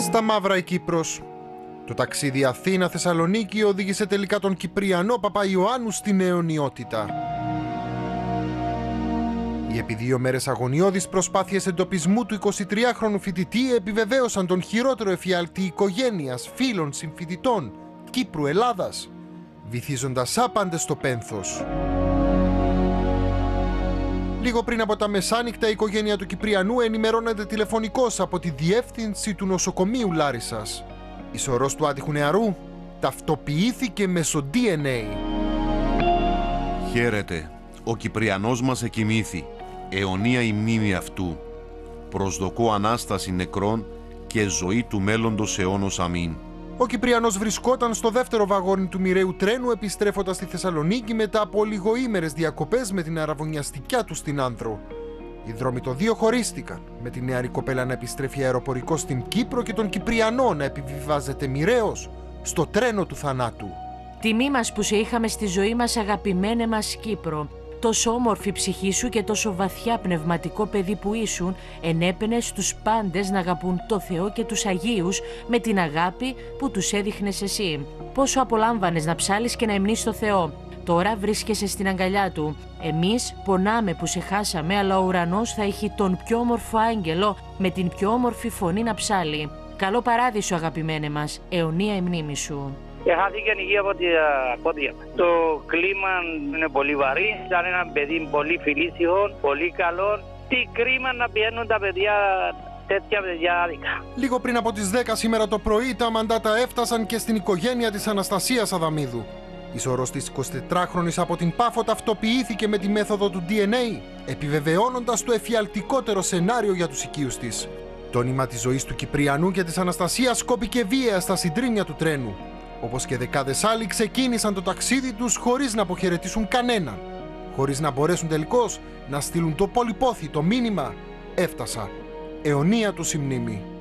Στα μαύρα η Κύπρος. Το ταξίδι Αθήνα-Θεσσαλονίκη οδήγησε τελικά τον Κυπριανό Παπαϊωάννου στην αιωνιότητα. Οι επί 2 μέρες αγωνιώδεις προσπάθειες εντοπισμού του 23χρονου φοιτητή επιβεβαίωσαν τον χειρότερο εφιάλτη οικογένειας, φίλων, συμφοιτητών Κύπρου-Ελλάδας, βυθίζοντας άπαντες στο πένθος. Λίγο πριν από τα μεσάνυχτα, η οικογένεια του Κυπριανού ενημερώνεται τηλεφωνικώς από τη διεύθυνση του νοσοκομείου Λάρισσας. Η σωρός του άτυχου νεαρού ταυτοποιήθηκε μέσω DNA. Χαίρετε, ο Κυπριανός μας εκοιμήθη. Αιωνία η μνήμη αυτού. Προσδοκώ Ανάσταση νεκρών και ζωή του μέλλοντος αιώνος αμήν. Ο Κυπριανός βρισκόταν στο δεύτερο βαγόνι του μοιραίου τρένου επιστρέφοντας στη Θεσσαλονίκη μετά από λιγοήμερες διακοπές με την αραβωνιαστικιά του στην Άνδρο. Οι δρόμοι των δύο χωρίστηκαν, με τη νεαρή κοπέλα να επιστρέφει αεροπορικό στην Κύπρο και τον Κυπριανό να επιβιβάζεται μοιραίος στο τρένο του θανάτου. Τιμή μας που σε είχαμε στη ζωή μας, αγαπημένε μας Κύπρο. Τόσο όμορφη ψυχή σου και τόσο βαθιά πνευματικό παιδί που ήσουν, ενέπαινες τους πάντες να αγαπούν το Θεό και τους Αγίους με την αγάπη που τους έδειχνες εσύ. Πόσο απολάμβανες να ψάλεις και να υμνείς το Θεό. Τώρα βρίσκεσαι στην αγκαλιά του. Εμείς πονάμε που σε χάσαμε, αλλά ο ουρανός θα έχει τον πιο όμορφο άγγελο με την πιο όμορφη φωνή να ψάλει. Καλό παράδεισο, αγαπημένε μας, αιωνία η μνήμη σου. Χάθηκε υγεία από τη πόδια. Το κλίμα είναι πολύ βαρύ. Ήταν ένα παιδί πολύ φιλήσυχο, πολύ καλό. Τι κρίμα να πηγαίνουν τα παιδιά, τέτοια παιδιά άδικα. Λίγο πριν από τις 10 σήμερα το πρωί, τα μαντάτα έφτασαν και στην οικογένεια της Αναστασίας Αδαμίδου. Η σωρός της 24χρονης από την Πάφο ταυτοποιήθηκε με τη μέθοδο του DNA, επιβεβαιώνοντας το εφιαλτικότερο σενάριο για τους οικείους της. Το νήμα της ζωής του Κυπριανού και της Αναστασίας κόπηκε βίαια στα συντρίμμια του τρένου. Όπως και δεκάδες άλλοι ξεκίνησαν το ταξίδι τους χωρίς να αποχαιρετήσουν κανέναν. Χωρίς να μπορέσουν τελικώς να στείλουν το πολυπόθητο μήνυμα «Έφτασα». Αιωνία τους η μνήμη.